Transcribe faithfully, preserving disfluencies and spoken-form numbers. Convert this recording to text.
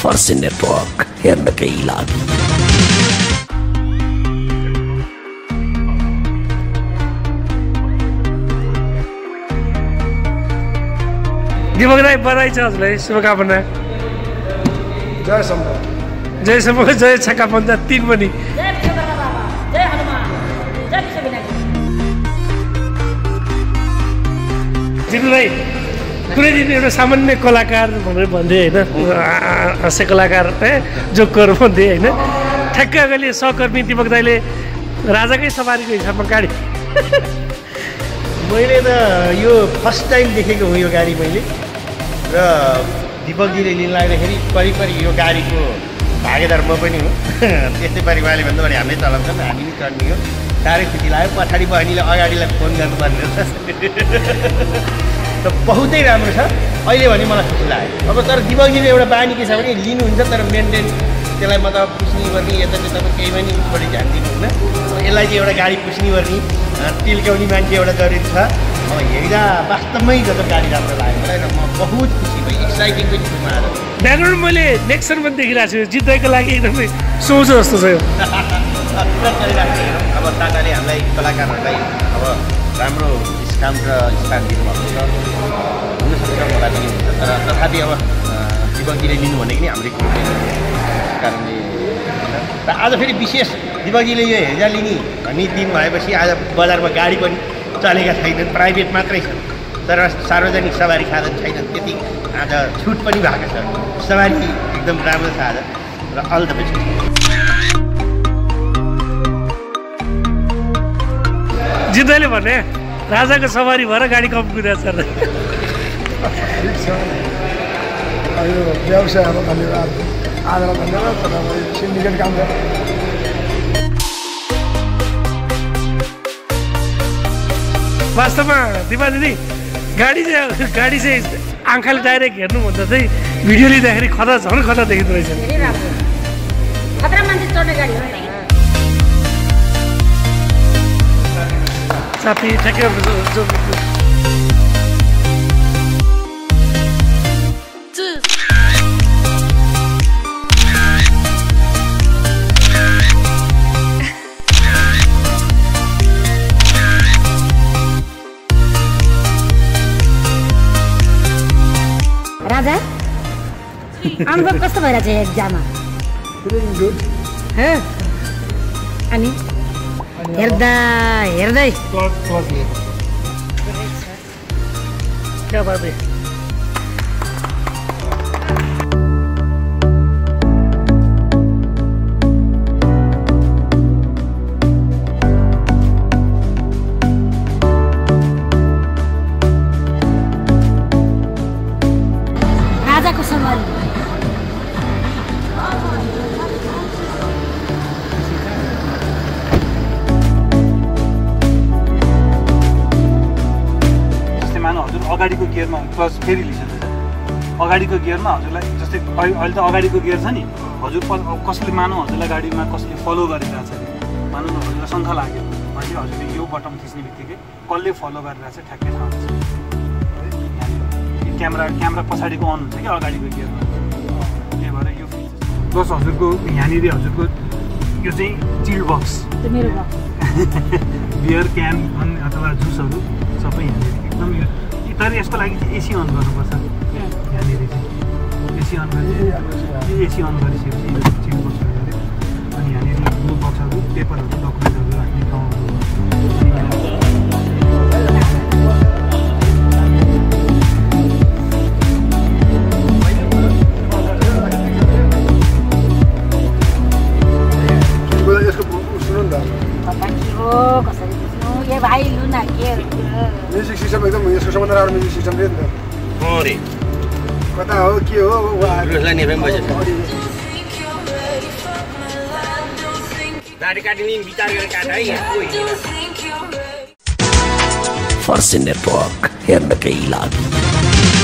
फर्सी नेटवर्क हेर्नकै लागि। दिपक राई बधाई छ हजुरलाई, शुभकामना। जय शम्भो, जय शम्भो, जय छक्का पञ्चा तीन पनि। दिपक राई कुनै दिन एउटा सामान्य कलाकार भनेर भन्दै होइन, हास्य कलाकार है, जोकर भन्दै होइन, ठ्याक्क अगाडि सहकर्मी दिपक दाईले राजाकै सवारीको हिसाबमा गाडी। मैले त यो फर्स्ट टाइम देखेको हुँ यो गाडी मैले, र दिपकजीले लिन लाग्दाखेरि परिपरि यो गाडीको भागेदार म पनि हो। त्यस्तै पारि उहाँले भन्दा भने हामीले चलाउँछौँ, हामी पनि चढ्ने हो। साह्रै खुसी लाग्यो। पछाडि बहिनीले अगाडिलाई फोन गर्नुपर्ने त बहुतै राम्रो छ अहिले भने मलाई खुसी लाग्यो। अब तर दिपकजीले एउटा बानी के छ भने लिनुहुन्छ तर मेन्टेन त्यसलाई मतलब पुस्ने गर्ने यता त्यताको केही पनि बढी ध्यान दिनु हुँदैन। यसलाई चाहिँ एउटा गाडी पुस्ने गर्ने तिल्क्याउने मान्छे एउटा जरुरी छ। अब हेर्दा वास्तवमै गजब गाडी राम्रो लाग्यो मलाई र म बहुत खुसी भएँ, एक्साइटिङ पनि छु। आज ब्याकग्राउन्ड मैले नेक्स्ट पनि देखिरहेको छु, जित्दैको लागि एकदमै सोच जस्तो छ यो। अब टाटाले हामीलाई कलाकारहरूलाई अब राम्रो डिस्काउन्ट र स्थान दिनुभएको छ, हुनसक्छ मलाई पनि हुन्छ, तर तथापि अब दिपकजीले लिनु भनेको नि हाम्रै कुरो कारणले र आज फेरि विशेष दिपकजीले यो हेर्जा लिने भन्ने दिन भएपछि आज बजारमा गाडी पनि चलेका छैनन्, प्राइभेट मात्रै छन्, तर सार्वजनिक सवारी साधन छैनन्। त्यति आज छुट पनि भएको छ, सवारी एकदम राम्रो छ आज र अल द बेस्ट। जित्दैले भने राजाको सवारी भएर गाडी कम कुदेको छ। ठिक छ, यो व्यवसायमा धन्यवाद, आजलाई धन्यवाद। तर सिन्डिकेट काम छ। वास्तवमा दिपा दिदी गाडी चाहिँ गाडी चाहिँ आँखाले डाइरेक्ट हेर्नुभन्दा चाहिँ भिडियो लिँदाखेरि खतरा झन् खतरा देखिँदो रहेछ। खतरा मान्छे चढ्ने गाडी हो नि। साथी ठ्याक्कै राजा अनुभव कस्तो भइरहेछ एक्जाममा? अनि हेर्दा हेर्दै क्या बात है। राजाको सवारी अगाडिको गियरमा प्लस फेरि लिइसक्छ। अगाडिको गियरमा हजुरलाई जस्तै अहिले त अगाडिको गियर छ नि, हजुर कसले मानौँ हजुरलाई गाडीमा कसले फलो गरिरहेको छ अरे, मानौँ न हजुरलाई शङ्का लाग्यो भने हजुरले यो बटन थिच्ने बित्तिकै कसले फलो गरिरहेको छ ठ्याक्कै थाहा हुन्छ। क्यामेरा क्यामेरा पछाडिको अन हुन्छ कि अगाडिको गियरमा, त्यही भएर यो प्लस हजुरको यहाँनिर हजुरको यो चाहिँ चिल बक्स, बियर क्यान अथवा जुसहरू सबै यहाँनिर एकदम यो। तर यसको लागि चाहिँ एसी अन गर्नुपर्छ, यहाँनिर चाहिँ एसी अन गरे एसी अन गरिसकेपछि चिल बक्सहरू गऱ्यो। अनि यहाँनिर ब्लु बक्सहरू पेपरहरू डकुमेन्टहरू राख्ने ठाउँहरू। म्युजिक सिस्टम एकदम यसको सबभन्दा राम्रो म्युजिक सिस्टम रे नि त। हो रे कता हो के हो गाडी काटिने विचार गरेर काट है। फर्सी नेटवर्क हेर्नकै लागि।